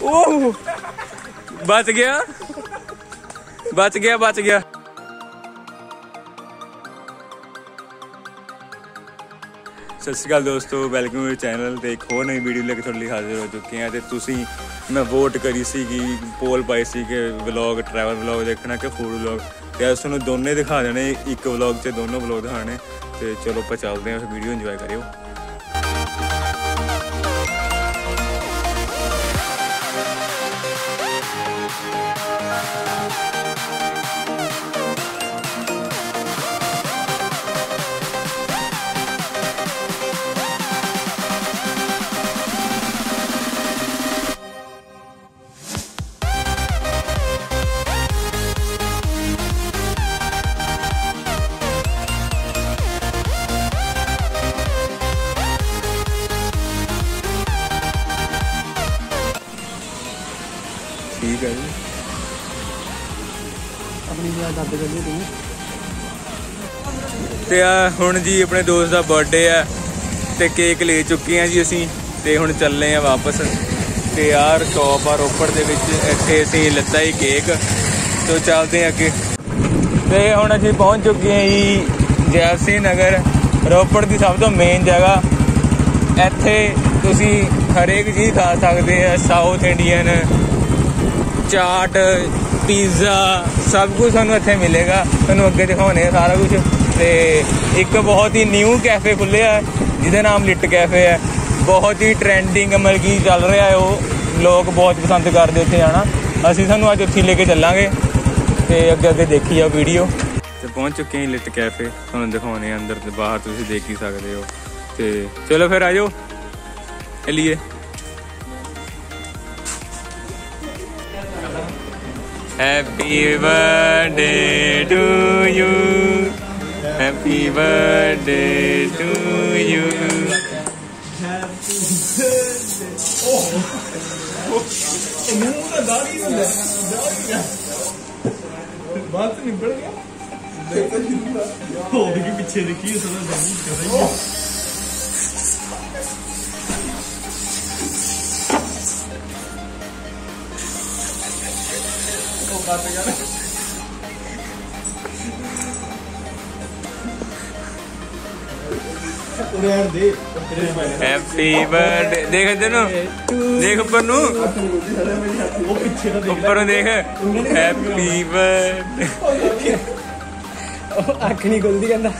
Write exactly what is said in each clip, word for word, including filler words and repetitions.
ओह बच गया बच गया बच गया। सत श्री अकाल दोस्तों, वेलकम मेरे चैनल ਤੇ ਇੱਕ ਹੋਰ ਨਵੀਂ ਵੀਡੀਓ ਲੈ ਕੇ ਤੁਹਾਡੇ ਲਈ ਹਾਜ਼ਰ ਹੋ ਚੁੱਕੇ ਹਾਂ। ਤੇ ਤੁਸੀਂ ਮੈਂ ਵੋਟ ਕਰੀ ਸੀਗੀ, ਪੋਲ ਪਾਈ ਸੀ ਕਿ ਵਲੌਗ ਟਰੈਵਲ ਵਲੌਗ ਦੇਖਣਾ ਕਿ ਫੂਡ ਵਲੌਗ, ਤੇ ਅੱਜ ਤੁਹਾਨੂੰ ਦੋਨੇ ਦਿਖਾ ਦੇਣੇ, ਇੱਕ ਵਲੌਗ 'ਚ ਦੋਨੋਂ ਵਲੌਗ ਦਿਖਾਣੇ। ਤੇ ਚਲੋ ਆਪਾਂ ਚੱਲਦੇ ਹਾਂ, ਵੀਡੀਓ ਇੰਜੋਏ ਕਰਿਓ। ठीक है जी, अपनी दर्द करिए तू। ਤੇ ਆ ਹੁਣ ਜੀ ਆਪਣੇ ਦੋਸਤ ਦਾ ਬਰਥਡੇ ਆ ਤੇ ਕੇਕ ਲੈ ਚੁੱਕੇ ਆ ਜੀ ਅਸੀਂ, ਤੇ ਹੁਣ ਚੱਲੇ ਆ ਵਾਪਸ। ਤੇ ਯਾਰ ਸ਼ੌਪ ਆ ਰੋਪੜ ਦੇ ਵਿੱਚ, ਇੱਥੇ ਅਸੀਂ ਲੱਤਾ ਹੀ ਕੇਕ। ਤੇ ਚੱਲਦੇ ਆ ਅੱਗੇ। ਤੇ ਹੁਣ ਅਸੀਂ ਪਹੁੰਚ ਚੁੱਕੇ ਆ ਜੀ ਜੈਸੀ ਨਗਰ, ਰੋਪੜ ਦੀ ਸਭ ਤੋਂ ਮੇਨ ਜਗ੍ਹਾ। ਇੱਥੇ ਤੁਸੀਂ ਹਰੇਕ ਚੀਜ਼ ਖਾ ਸਕਦੇ ਆ, ਸਾਊਥ ਇੰਡੀਅਨ, ਚਾਟ, ਪੀਜ਼ਾ, ਸਭ ਕੁਝ ਤੁਹਾਨੂੰ ਇੱਥੇ ਮਿਲੇਗਾ। ਤੁਹਾਨੂੰ ਅੱਗੇ ਦਿਖਾਉਣੇ ਆ ਸਾਰਾ ਕੁਝ। ਤੇ ਇੱਕ ਬਹੁਤ ਹੀ ਨਿਊ ਕੈਫੇ ਖੁੱਲ੍ਹਿਆ ਜਿਹਦਾ ਨਾਮ ਲਿਟ ਕੈਫੇ ਹੈ। ਬਹੁਤ ਹੀ ਟਰੈਂਡਿੰਗ ਮਤਲਬ ਕਿ ਚੱਲ ਰਿਹਾ ਹੈ, ਉਹ ਲੋਕ ਬਹੁਤ ਪਸੰਦ ਕਰਦੇ ਉੱਥੇ ਜਾਣਾ। ਅਸੀਂ ਤੁਹਾਨੂੰ ਅੱਜ ਉੱਥੇ ਲੈ ਕੇ ਚੱਲਾਂਗੇ ਤੇ ਅੱਗੇ ਅੱਗੇ ਦੇਖੀ ਆ ਵੀਡੀਓ। ਤੇ ਪਹੁੰਚ ਚੁੱਕੇ ਹਾਂ ਲਿਟ ਕੈਫੇ, ਤੁਹਾਨੂੰ ਦਿਖਾਉਣੇ ਅੰਦਰ ਤੇ ਬਾਹਰ, ਤੁਸੀਂ ਦੇਖ ਹੀ ਸਕਦੇ ਹੋ। ਤੇ ਚਲੋ ਫਿਰ ਆ ਜਾਓ ਚੱਲੀਏ। Happy birthday to you, happy birthday to you, happy birthday। Oh, मुंह में दाढ़ी है, दाढ़ी है, बात निकल गया। देखो देखिए पीछे देखिए, सारा दाढ़ी कर रही है। हैप्पी बर्थडे, देख इधर नु, देख ऊपर नु, ऊपर देख। हैप्पी बर्थडे, अख नहीं खुलती कहता।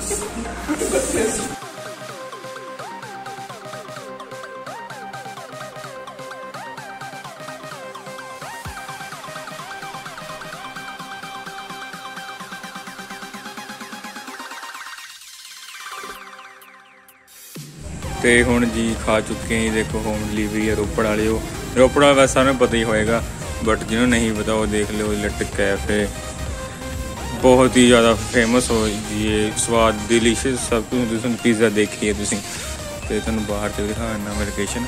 ਤੇ ਹੁਣ ਜੀ ਖਾ ਚੁੱਕੇ ਹਾਂ। ਦੇਖੋ ਹੋਮ ਡਿਲੀਵਰੀ ਹੈ ਰੋਪੜ ਵਾਲਿਓ। ਰੋਪੜ ਵਾਲਾ ਵੈਸੇ ਸਾਰਿਆਂ ਨੂੰ ਪਤਾ ਹੀ ਹੋਏਗਾ, ਬਟ ਜਿਹਨੂੰ ਨਹੀਂ ਪਤਾ ਉਹ ਦੇਖ ਲਿਓ। ਲਿਟ ਕੈਫੇ ਬਹੁਤ ਹੀ ਜ਼ਿਆਦਾ ਫੇਮਸ ਹੋ ਜੀ, ਇਹ ਸਵਾਦ ਡਿਲੀਸ਼ੀਅਸ ਸਭ ਕੁਝ। ਤੁਸੀਂ ਪੀਜ਼ਾ ਦੇਖੀਏ ਤੁਸੀਂ, ਤੇ ਤੁਹਾਨੂੰ ਬਾਹਰ ਤੇ ਦਿਖਾਉਣਾ ਮੈਂ ਲੋਕੇਸ਼ਨ।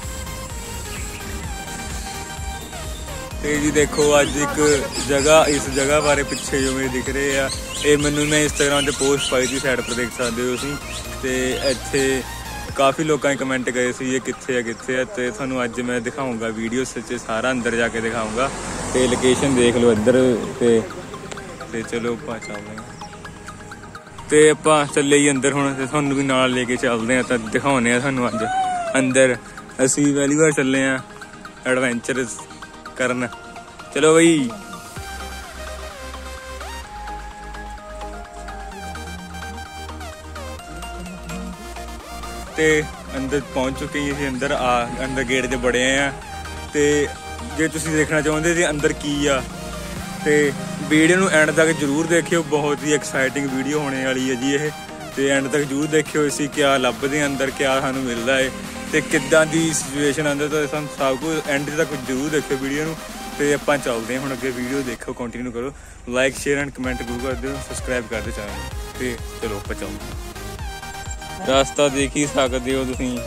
ਤੇ ਜੀ ਦੇਖੋ ਅੱਜ ਇੱਕ ਜਗ੍ਹਾ, ਇਸ ਜਗ੍ਹਾ ਬਾਰੇ ਪਿੱਛੇ ਜੋ ਮੇਰੇ ਦਿਖ ਰਹੇ ਆ, ਇਹ ਮੈਨੂੰ ਮੈਂ ਇੰਸਟਾਗ੍ਰਾਮ 'ਤੇ ਪੋਸਟ ਪਾਈ ਸੀ, ਸਾਈਡ ਪਰ ਦੇਖ ਸਕਦੇ ਹੋ ਤੁਸੀਂ। ਤੇ ਇੱਥੇ ਕਾਫੀ ਲੋਕਾਂ ਨੇ ਕਮੈਂਟ ਕਰੇ ਸੀ ਇਹ ਕਿੱਥੇ ਹੈ ਕਿੱਥੇ ਹੈ, ਤੇ ਤੁਹਾਨੂੰ ਅੱਜ ਮੈਂ ਦਿਖਾਊਂਗਾ ਵੀਡੀਓ 'ਚ ਸਾਰਾ ਅੰਦਰ ਜਾ ਕੇ ਦਿਖਾਊਂਗਾ। ਤੇ ਲੋਕੇਸ਼ਨ ਦੇਖ ਲਓ ਇੱਧਰ। ਤੇ ਤੇ ਚਲੋ ਆਪਾਂ ਚੱਲਦੇ ਹਾਂ। ਤੇ ਆਪਾਂ ਚੱਲੇ ਹੀ ਅੰਦਰ ਹੁਣ, ਤੇ ਤੁਹਾਨੂੰ ਵੀ ਨਾਲ ਲੈ ਕੇ ਚੱਲਦੇ ਹਾਂ, ਤਾਂ ਦਿਖਾਉਂਦੇ ਹਾਂ ਤੁਹਾਨੂੰ ਅੱਜ ਅੰਦਰ। ਅਸੀਂ ਪਹਿਲੀ ਵਾਰ ਚੱਲੇ ਹਾਂ ਐਡਵੈਂਚਰ ਕਰਨ। ਚਲੋ ਬਈ। ਤੇ ਅੰਦਰ ਪਹੁੰਚ ਚੁੱਕੇ ਹਾਂ ਅਸੀਂ। ਅੰਦਰ ਆ ਅੰਦਰ ਗੇਟ 'ਚ ਬੜੇ ਆ। ਤੇ ਜੇ ਤੁਸੀਂ ਦੇਖਣਾ ਚਾਹੁੰਦੇ ਜੀ ਅੰਦਰ ਕੀ ਆ, ਤੇ ਵੀਡੀਓ ਨੂੰ ਐਂਡ ਤੱਕ ਜ਼ਰੂਰ ਦੇਖਿਓ। ਬਹੁਤ ਹੀ ਐਕਸਾਈਟਿੰਗ ਵੀਡੀਓ ਹੋਣੇ ਵਾਲੀ ਹੈ ਜੀ ਇਹ। ਤੇ ਐਂਡ ਤੱਕ ਜ਼ਰੂਰ ਦੇਖਿਓ ਅਸੀਂ ਕਿਆ ਲੱਭਦੇ ਅੰਦਰ, ਕਿਆ ਸਾਨੂੰ ਮਿਲਦਾ ਹੈ, ਤੇ ਕਿੱਦਾਂ ਦੀ ਸਿਚੁਏਸ਼ਨ ਅੰਦਰ। ਤਾਂ ਸਾਨੂੰ ਸਭ ਕੁਝ ਐਂਡ ਤੱਕ ਜ਼ਰੂਰ ਦੇਖਿਓ ਵੀਡੀਓ ਨੂੰ। ਤੇ ਆਪਾਂ ਚੱਲਦੇ ਹਾਂ ਹੁਣ ਅੱਗੇ। ਵੀਡੀਓ ਦੇਖੋ, ਕੰਟੀਨਿਊ ਕਰੋ, ਲਾਈਕ ਸ਼ੇਅਰ ਐਂਡ ਕਮੈਂਟ ਜ਼ਰੂਰ ਕਰ ਦਿਓ, ਸਬਸਕ੍ਰਾਈਬ ਕਰ ਦਿਓ ਚੈਨਲ ਨੂੰ। ਤੇ ਚਲੋ ਆਪਾਂ ਚੱਲਦੇ ਹਾਂ। ਰਸਤਾ ਦੇਖ ਹੀ ਸਕਦੇ ਹੋ ਤੁਸੀਂ।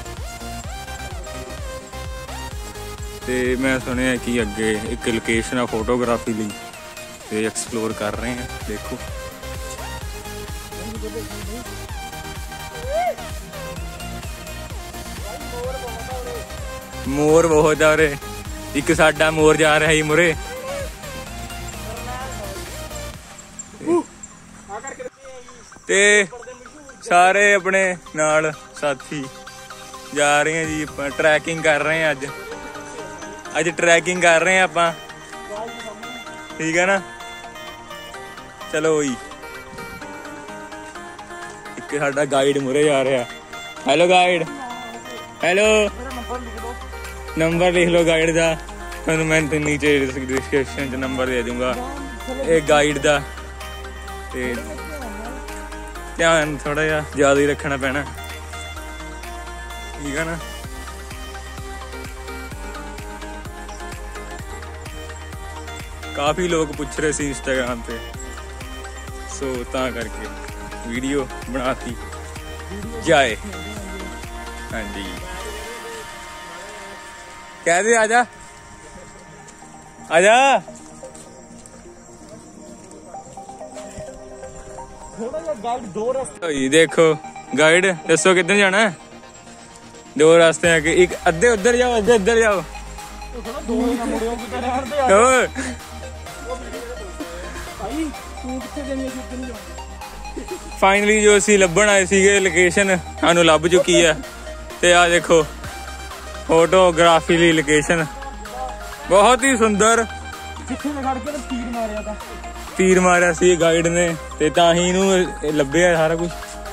ਤੇ ਮੈਂ ਸੁਣਿਆ ਕਿ ਅੱਗੇ ਇੱਕ ਲੋਕੇਸ਼ਨ ਆ ਫੋਟੋਗ੍ਰਾਫੀ ਲਈ, ਤੇ ਐਕਸਪਲੋਰ ਕਰ ਰਹੇ ਹਾਂ। ਦੇਖੋ मोर बहुत आ रहे। ਇੱਕ ਸਾਡਾ ਮੋਰ ਜਾ ਰਿਹਾ ਜੀ ਮੁਰੇ। ਤੇ ਸਾਰੇ ਆਪਣੇ ਨਾਲ ਸਾਥੀ ਜਾ ਰਹੇ ਆ ਜੀ। ਆਪਾਂ ਟਰੈਕਿੰਗ ਕਰ ਰਹੇ ਆ ਅੱਜ ਅੱਜ ਟਰੈਕਿੰਗ ਕਰ ਰਹੇ ਆ ਆਪਾਂ, ਠੀਕ ਹੈ ਨਾ। ਚਲੋ ਜੀ, ਇੱਕ ਸਾਡਾ ਗਾਈਡ ਮੁਰੇ ਜਾ ਰਿਹਾ। Hello guide, hello. ਨੰਬਰ ਲਿਖ ਲਓ ਗਾਈਡ ਦਾ, ਤੁਹਾਨੂੰ ਮੈਂ ਨੀਚੇ ਡਿਸਕ੍ਰਿਪਸ਼ਨ 'ਚ ਨੰਬਰ ਦੇ ਦੂੰਗਾ ਇਹ ਗਾਈਡ ਦਾ। ਤੇ ਧਿਆਨ ਥੋੜਾ ਜਿਹਾ ਜ਼ਿਆਦਾ ਹੀ ਰੱਖਣਾ ਪੈਣਾ, ਠੀਕ ਹੈ ਨਾ। ਕਾਫੀ ਲੋਕ ਪੁੱਛ ਰਹੇ ਸੀ ਇੰਸਟਾਗ੍ਰਾਮ ਤੇ, ਸੋ ਤਾਂ ਕਰਕੇ ਵੀਡੀਓ ਬਣਾਤੀ ਜਾਏ। ਹਾਂਜੀ, ਕਹਿ ਦੇ ਆਜਾ ਆਜਾ। थोड़ा सा गाइड दो रास्ते देखो गाइड दसो किधर जाना है। दो रास्ते हैं कि एक अद्धे उधर जाओ अद्धे इधर जाओ। फाइनली जो असी लभण आए सीगे लोकेशन सानू लभ चुकी है। ते आ देखो फोटोग्राफी ली लोकेशन बहुत ही सुंदर। तीर मारिया सी गाइड ने ते तां ही इहनूं लभ्या सारा कुछ।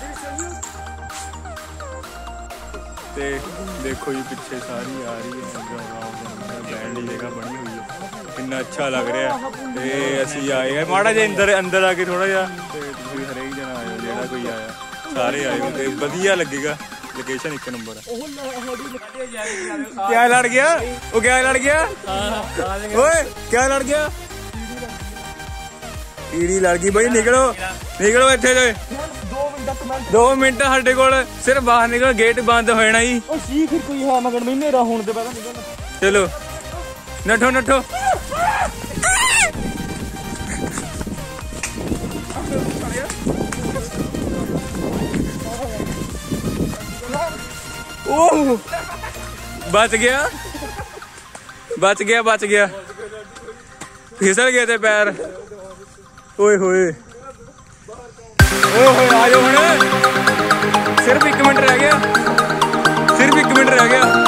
ते देखो जी पिछे सारी आ रही है बैठने की जगह बनी हुई है, इन्ना अच्छा लग रहा है। ते असीं आए हैं माड़ा जिहा अंदर अंदर आके थोड़ा जिहा, ते तुसीं हरेक जना आए हो जिहड़ा कोई आया, सारे आए हो ते वधिया लगेगा। लोकेशन एक नंबर है। क्या लड़ गया वो, क्या लड़ गया ओए, क्या लड़ गया? कीड़ी लड़ गई भाई। निकलो निकलो इत्थे से दो मिनट साडे कोल सिर्फ बाहर निकल, गेट बंद हो जाना जी। कोई है मगर मैं मेरा होने दे पता निकल। चलो नठो नठो। ओह बच गया बच गया बच गया, फिसल गए थे पैर। ओए होए ओए होए आ जाओ हुण, सिर्फ एक मिनट रह गया, सिर्फ एक मिनट रह गया।